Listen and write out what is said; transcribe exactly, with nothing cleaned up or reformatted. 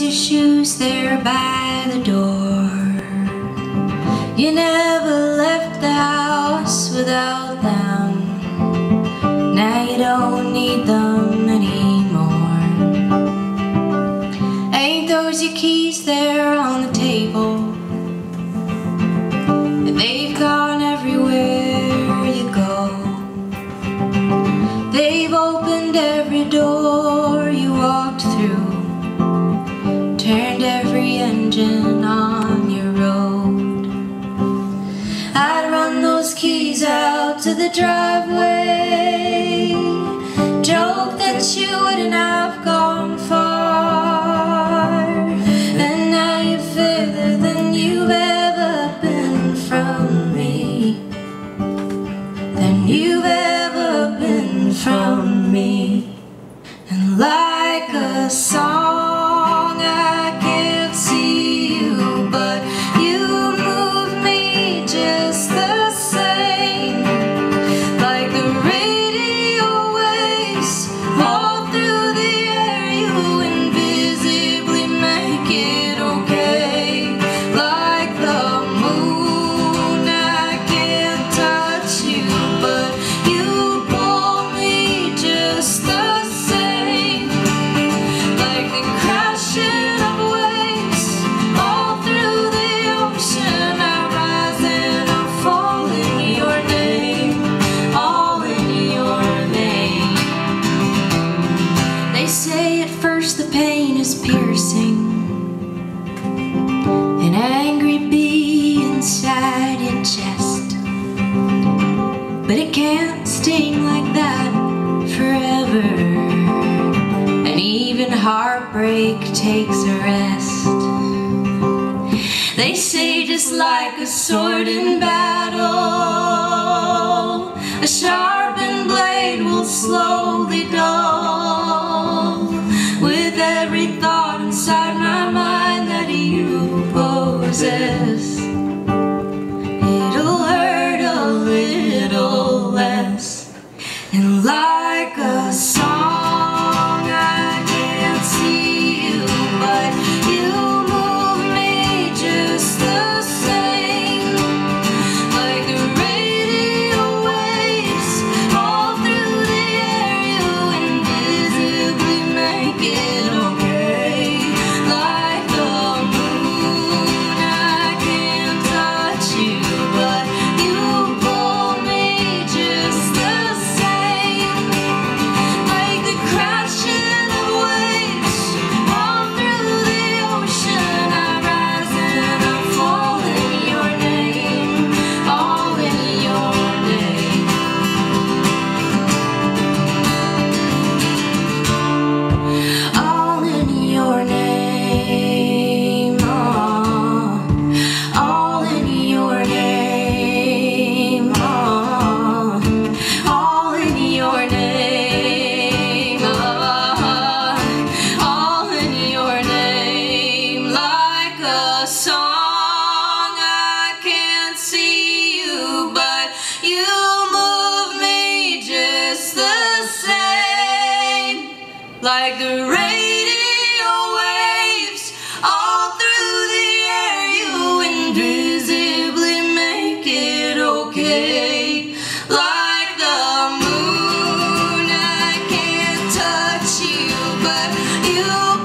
your shoes there by the door. You never left the house without them. Now you don't need them anymore. Ain't those your keys there on the table? They've gone everywhere you go. They've opened every door you walked through, turned every engine on your road. I'd run those keys out to the driveway, joke that you wouldn't have gone far, and now you're further than you've ever been from me, than you've ever been from me. And like a song, I can't see you, but you move me just the same. Like the radio waves all through the air, you invisibly make it okay. Like the moon, I can't touch you, but you pull me just the same. Like the crashing of waves all through the ocean, I rise and I fall in your name, all in your name. They say at first the pain is piercing, an angry bee inside your chest, but it can't sting like that forever, and even heartbreak takes a rest. They say just like a sword in battle, a sharpened blade will slowly dull. With every thought inside my mind that you possess, it'll hurt a little less. And like a song, I can't see you, but you move me just the same. Like the radio waves all through the air, you invisibly make it okay. Like the moon, I can't touch you, but you pull me just the same. Like the crashing of waves all through the ocean, I rise and I fall in your name, all in your name. All in your name, oh, all in your name, oh, all in your name, oh, all in your name. Like a song, I can't see you, but you move me just the same. Like the radio waves all through the air, you invisibly make it okay. Like the moon, I can't touch you, but you